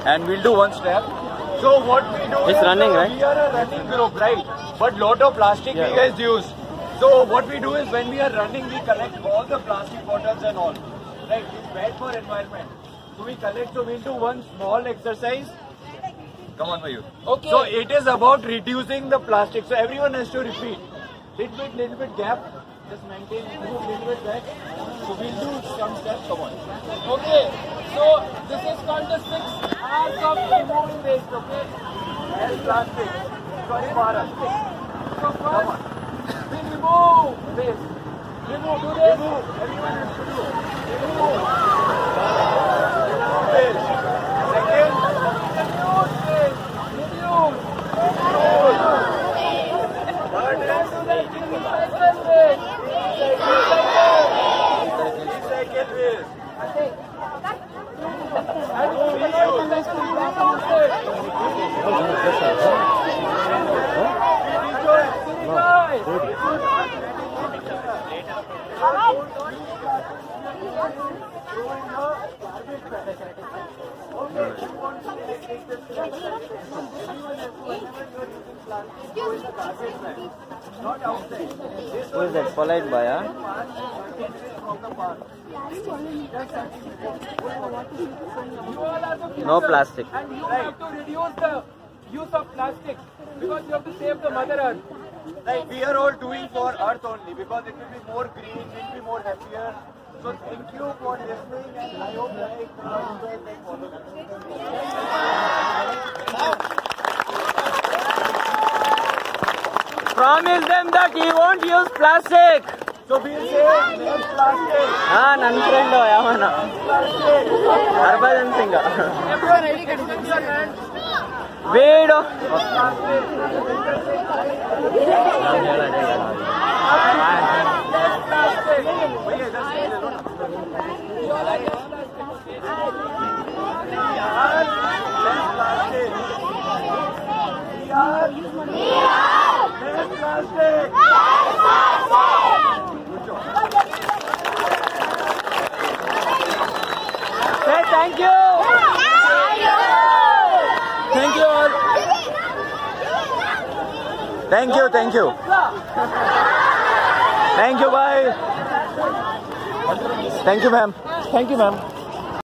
and we'll do one step. So what we do it's is running, right? We are a running group, right? But lot of plastic we guys use. So what we do is when we are running, we collect all the plastic bottles and all. Right? It's bad for environment. So we collect. So we'll do one small exercise. Come on for you. Okay. So it is about reducing the plastic. So everyone has to repeat. Little bit gap. Just maintain, move little bit back. So we'll do some steps. Come on. Okay. So this is called the 6 hours of removing waste. Okay. Less plastic. Sorry, Bharat. So first we remove waste. Remove. Do this. Remove. Everyone has to do. Remove. Remove waste. Second. Reduce waste. Reduce. Third is Recycle waste. recycle waste. And Not outside. Who is that? Polite boy, huh? No plastic. And you have to reduce the use of plastic because you have to save the Mother Earth. Like we are all doing for Earth only because it will be more green, it will be more happier. So thank you for listening and I hope Promise them that he won't use plastic. So we'll say less plastic. Nan friend yavana. Harbhajan Singh. Everyone ready? Can you your hand? Wait. Say thank you. Thank you all. Thank you. Thank you, bye. Thank you, ma'am. Thank you, ma'am.